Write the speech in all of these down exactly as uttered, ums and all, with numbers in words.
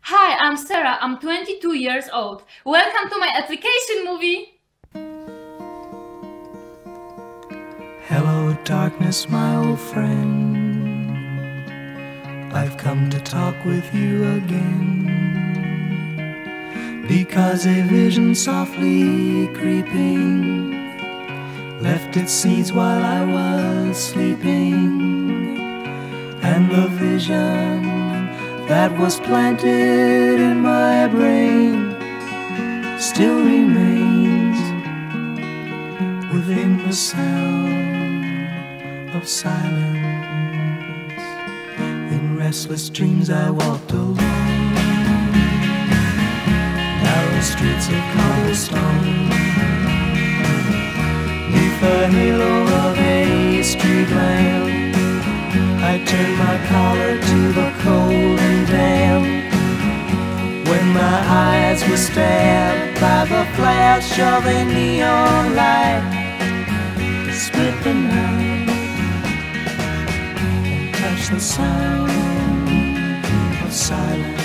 Hi, I'm Sarah. I'm twenty-two years old. Welcome to my application movie. Hello, darkness, my old friend. I've come to talk with you again, because a vision softly creeping left its seeds while I was sleeping, and the vision that was planted in my brain still remains within the sound of silence. In restless dreams I walked alone, narrow streets of cobblestone, neath the halo of a street lamp. I turned my collar to the cold and damp, when my eyes were stabbed by the flash of a neon light that split the night and touched the sound of silence.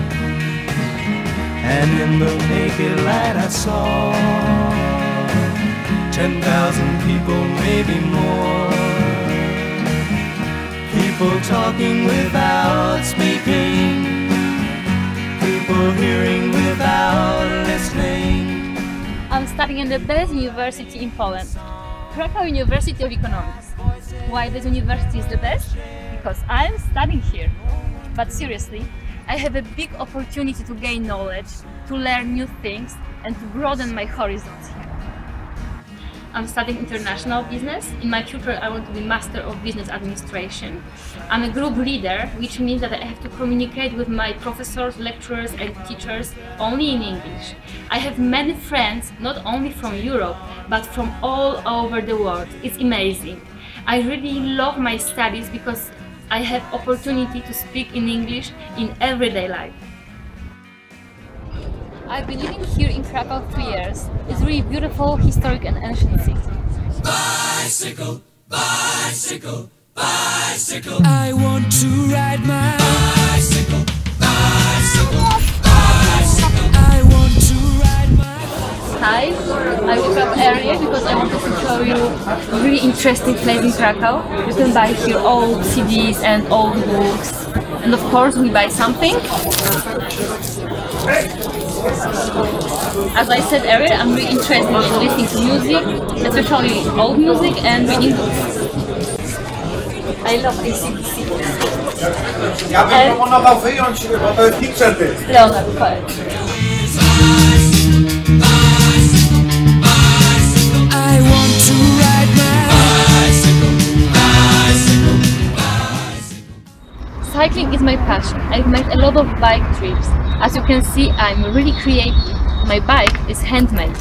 And in the naked light I saw ten thousand people, maybe more, people talking without speaking, people hearing without listening. I'm studying in the best university in Poland, Krakow University of Economics. Why this university is the best? Because I'm studying here. But seriously, I have a big opportunity to gain knowledge, to learn new things and to broaden my horizons here. I'm studying international business. In my future I want to be Master of Business Administration. I'm a group leader, which means that I have to communicate with my professors, lecturers and teachers only in English. I have many friends, not only from Europe, but from all over the world. It's amazing. I really love my studies because I have opportunity to speak in English in everyday life. I've been living here in Krakow three years. It's really beautiful, historic and ancient city. Bicycle, bicycle, bicycle. I want to ride my bicycle, bicycle, bicycle. I want to ride my. Hi, I woke up earlier because I wanted to show you a really interesting place in Krakow. You can buy here old C Ds and old books. And of course we buy something. As I said earlier, I'm really interested in listening to music, especially old music and reading books. I love A C D C. Ja bym proponował wyjąć, bo to jest picture. Leonard Cohen. I want to ride my bicycle, bicycle, bicycle. Cycling is my passion. I've made a lot of bike trips. As you can see, I'm really creative. My bike is handmade.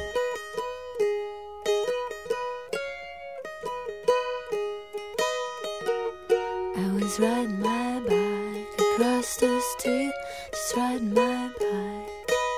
I was riding my bike across the street, just riding my bike.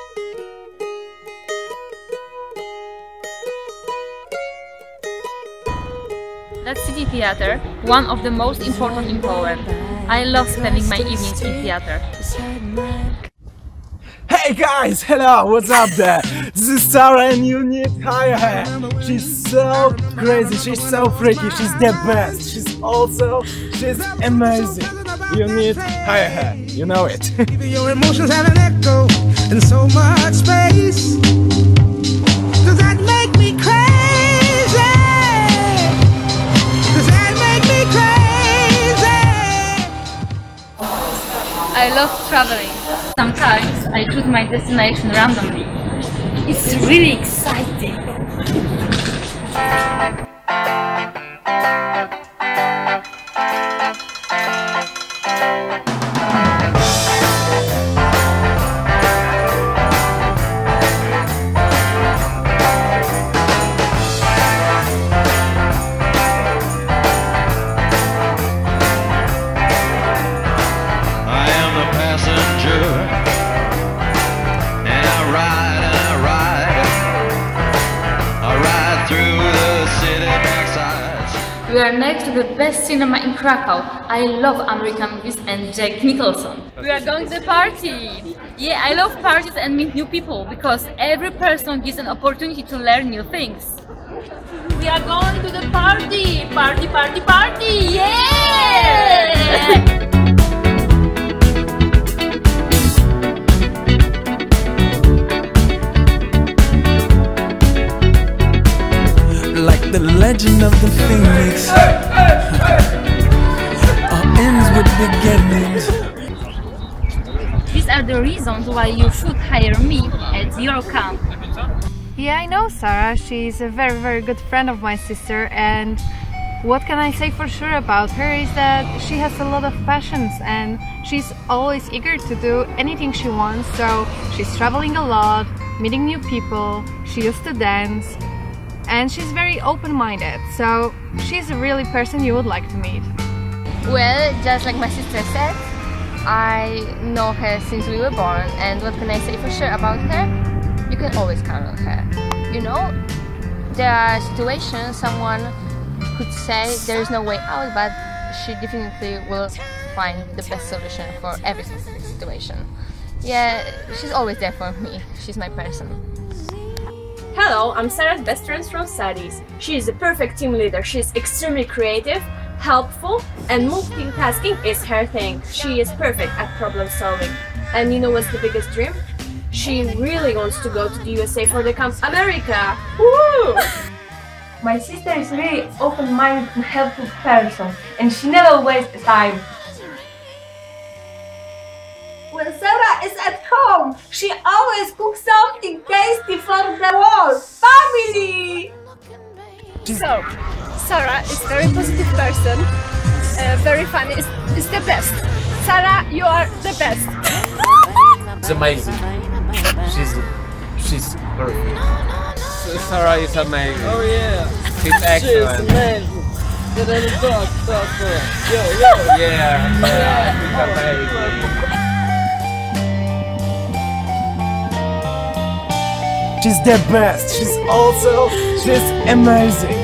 That's City Theatre, one of the most important in Poland. I love spending my evenings in theatre. Just riding my bike. Hey guys, hello, what's up there? This is Sarah and you need hire her. She's so crazy, she's so freaky, she's the best. She's also, she's amazing. You need hire her, you know it. Your emotions have an echo in so much space. Does that make me crazy? Does that make me crazy? I love traveling. Sometimes I choose my destination randomly. It's really exciting. I ride, I ride, I direct to the best cinema in Krakow. I love American movies and Jack Nicholson. We are going to the party! Yeah, I love parties and meet new people because every person gives an opportunity to learn new things. We are going to the party! Party, party, party! Yeah! Like the legend of the phoenix, all ends with beginnings. These are the reasons why you should hire me at your camp. Yeah, I know Sarah. She's a very, very good friend of my sister, and what can I say for sure about her is that she has a lot of passions and she's always eager to do anything she wants. So she's traveling a lot, meeting new people, she used to dance, and she's very open-minded, so she's a really person you would like to meet. Well, just like my sister said, I know her since we were born, and what can I say for sure about her? You can always count on her. You know, there are situations someone could say there is no way out, but she definitely will find the best solution for every specific situation. Yeah, she's always there for me. She's my person. Hello, I'm Sarah's best friend from studies. She is a perfect team leader. She is extremely creative, helpful, and multitasking is her thing. She is perfect at problem solving. And you know what's the biggest dream? She really wants to go to the U S A for the Camp America. Woo! My sister is a really open-minded and helpful person, and she never wastes time. When Sarah is at home, she always cooks something tasty for the whole family! So, Sarah is a very positive person, uh, very funny, is, is the best. Sarah, you are the best. It's amazing. She's she's perfect. Sarah is amazing. Oh yeah. She's excellent. She's amazing. Get in the dog, dog, dog. Yo, yo. Yeah, yeah, she's amazing. She's the best. She's also, she's amazing.